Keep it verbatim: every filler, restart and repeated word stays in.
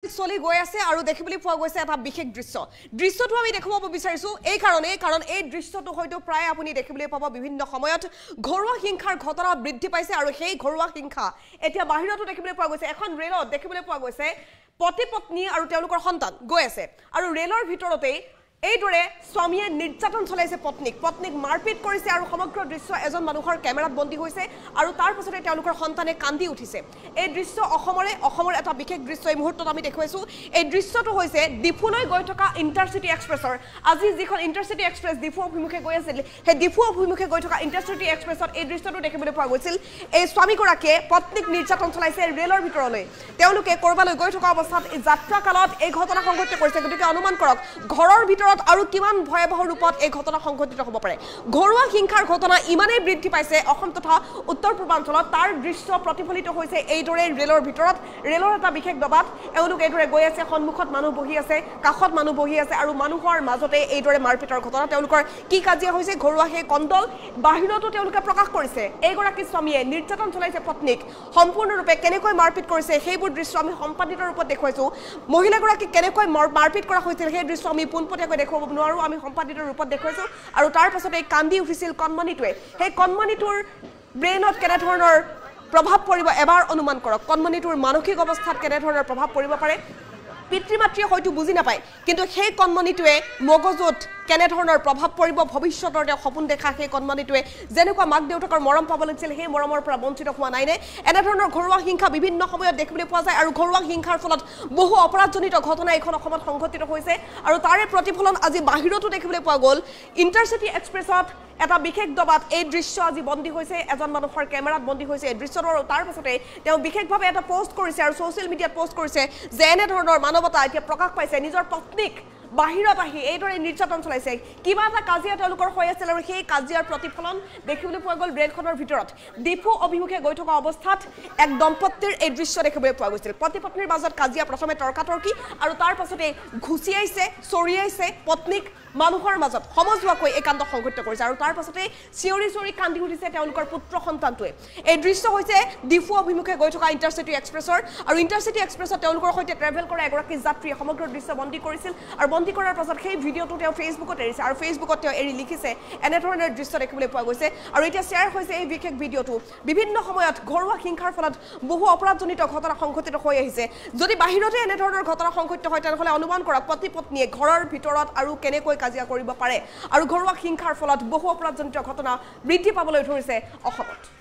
চলি গৈ আছে আৰু দেখিবলৈ পোৱা গৈছে এটা বিশেষ দৃশ্য দৃশ্যটো আমি দেখুৱাব বিচাৰিছো এই কাৰণে কাৰণ এই দৃশ্যটো হয়তো প্ৰায় আপুনি দেখিবলৈ পাব বিভিন্ন সময়ত ঘৰুৱা হিংসাৰ ঘটনা বৃদ্ধি পাইছে আৰু সেই ঘৰুৱা হিংসা এতিয়া বাহিৰতো দেখিবলৈ পোৱা গৈছে এখন ৰেলত দেখিবলৈ পোৱা গৈছে পতি পত্নী আৰু তেওঁলোকৰ সন্তান গৈ আছে আৰু ৰেলৰ ভিতৰতে এইদৰে স্বামীয়ে নিৰ্যাতন চলাইছে পত্নীক পত্নীক মাৰপিট কৰিছে আৰু সমগ্ৰ দৃশ্য এজন মানুহৰ কেমেৰাত বন্দী হৈছে আৰু তাৰ পাছতে তেওঁলোকৰ সন্তানে কান্দি উঠিছে এই দৃশ্য অসমৰে অসমৰ এটা বিশেষ দৃশ্য এই মুহূৰ্তত আমি দেখুৱাইছো এই দৃশ্যটো হৈছে ডিফুলৈ গৈ থকা ইণ্টাৰচিটি এক্সপ্ৰেছৰ আজি যিখন ইণ্টাৰচিটি এক্সপ্ৰেছ ডিফু অভিমুখে গৈ আছিল সেই ডিফু অভিমুখে গৈ থকা ইণ্টাৰচিটি এক্সপ্ৰেছত এই দৃশ্যটো দেখিবলৈ পোৱা গৈছিল এই স্বামীগৰাকীয়ে পত্নীক নিৰ্যাতন চলাইছে ৰেলৰ ভিতৰলৈ তেওঁলোকে কৰবালৈ গৈ থকা অৱস্থাত এই যাত্ৰা কালত এই ঘটনা সংঘটিত কৰিছে গতিকে অনুমান কৰক ঘৰৰ ভিতৰত আৰু কিমান ভয়াবহ ৰূপত এই ঘটনা সংঘটিত হ'ব পাৰে ঘৰুৱা হিংসাৰ ঘটনা ইমানেই বৃদ্ধি পাইছে অসম তথা উত্তৰ পূৰ্বাঞ্চলত তাৰ দৃশ্য প্ৰতিফলিত হৈছে এইদৰে ৰেলৰ ভিতৰত ৰেলৰ এটা বিশেষ দবাত এওঁলোক এইদৰে গৈ আছে সন্মুখত মানুহ বহি আছে কাষত মানুহ বহি আছে আৰু মানুহৰ মাজতে এইদৰে মাৰপিটৰ ঘটনা তেওঁলোকৰ কি কাজিয়া হৈছে ঘৰুৱা সেই কণ্ডল বাহিৰতো তেওঁলোকে প্ৰকাশ কৰিছে এইগৰাকী স্বামীয়ে নিৰ্যাতন চলাইছে পত্নীক সম্পূৰ্ণৰূপে কেনেকৈ মাৰপিট কৰিছে সেইবোৰ দৃশ্য আমি সম্পাদিত ৰূপত দেখুৱাইছো মহিলাগৰাকীক কেনেকৈ মাৰপিট কৰা হৈছিল সেই দৃশ্য আমি পোনপটীয়াকৈ দেখুৱাব নোৱাৰো আমি সম্পাদিত ৰূপত দেখুৱাইছো আৰু তাৰ পাছতে কান্দি উঠিছিল কণমানিটোৱে সেই কণমানিটোৰ ব্ৰেইনত কেনে ধৰণৰ প্ৰভাৱ পৰিব এবাৰ অনুমান কৰক কণমানিটোৰ মানসিক অৱস্থাত কেনে ধৰণৰ প্ৰভাৱ পৰিব পাৰে পিতৃ মাতৃয়ে হয়তো বুজি নাপায় কিন্তু সেই কণমানিটোৱে মগজুত কেনে ধৰণৰ প্ৰভাৱ পৰিব ভৱিষ্যতৰ তেওঁ সপোন দেখা সেই কণমানিটোৱে যেনেকুৱা মাক দেউতাকৰ মৰম পাব লাগিছিল সেই মৰমৰ পৰা বঞ্চিত হোৱা নাই নে এনে ধৰণৰ ঘৰুৱা হিংসা বিভিন্ন সময়ত দেখিবলৈ পোৱা যায় আৰু ঘৰুৱা হিংসাৰ ফলত বহু অপৰাধজনিত ঘটনা এখন অসমত সংঘটিত হৈছে আৰু তাৰে প্ৰতিফলন আজি বাহিৰতো দেখিবলৈ পোৱা গ'ল ইণ্টাৰচিটি এক্সপ্ৰেছত এটা বিশেষ দবাত এই দৃশ্য আজি বন্দী হৈছে এজন মানুহৰ কেমেৰাত বন্দী হৈছে এই দৃশ্যটো আৰু তাৰ পাছতে তেওঁ বিশেষভাৱে এটা পোষ্ট কৰিছে আৰু ছ'চিয়েল মিডিয়াত পোষ্ট কৰিছে যে এনে ধৰণৰ মানৱতা এতিয়া প্ৰকাশ পাইছে নিজৰ পত্নীক বাহিৰত আহি এইদৰে নিৰ্যাতন চলাইছে কিবা এটা কাজিয়া তেওঁলোকৰ হৈ আছিল আৰু সেই কাজিয়াৰ প্ৰতিফলন দেখিবলৈ পোৱা গ'ল ৰেলখনৰ ভিতৰত ডিফু অভিমুখে গৈ থকা অৱস্থাত এক দম্পতীৰ এই দৃশ্য দেখিবলৈ পোৱা গৈছিল পতি পত্নীৰ মাজত কাজিয়া প্ৰথমে তৰ্কাতৰ্কি আৰু তাৰ পাছতে ঘুচিয়াইছে চৰিয়াইছে পত্নীক মানুহৰ মাজত সমজুৱাকৈ এই কাণ্ড সংঘটিত কৰিছে আৰু তাৰ পাছতে চিঞৰি চিঞৰি কান্দি উঠিছে তেওঁলোকৰ পুত্ৰ সন্তানটোৱে এই দৃশ্য হৈছে ডিফু অভিমুখে গৈ থকা ইণ্টাৰচিটি এক্সপ্ৰেছৰ আৰু ইণ্টাৰচিটি এক্সপ্ৰেছত তেওঁলোকৰ সৈতে ট্ৰেভেল কৰা এগৰাকী যাত্ৰীয়ে সমগ্ৰ দৃশ্য বন্দী কৰিছিল আৰু বন্দী কৰাৰ পাছত সেই ভিডিঅ'টো তেওঁ ফেচবুকত এৰিছে আৰু ফেচবুকত তেওঁ এৰি লিখিছে এনেধৰণৰ দৃশ্য দেখিবলৈ পোৱা গৈছে আৰু এতিয়া শ্বেয়াৰ হৈছে এই বিশেষ ভিডিঅ'টো বিভিন্ন সময়ত ঘৰুৱা হিংসাৰ ফলত বহু অপৰাধজনিত ঘটনা সংঘটিত হৈ আহিছে যদি বাহিৰতে এনেধৰণৰ ঘটনা সংঘটিত হয় তেনেহ'লে অনুমান কৰক পতি পত্নীয়ে ঘৰৰ ভিতৰত আৰু কেনেকৈ কাজিয়া কৰিব পাৰে আৰু ঘৰুৱা হিংসাৰ ফলত বহু অপৰাধজনিত ঘটনা বৃদ্ধি পাবলৈ ধৰিছে অসমত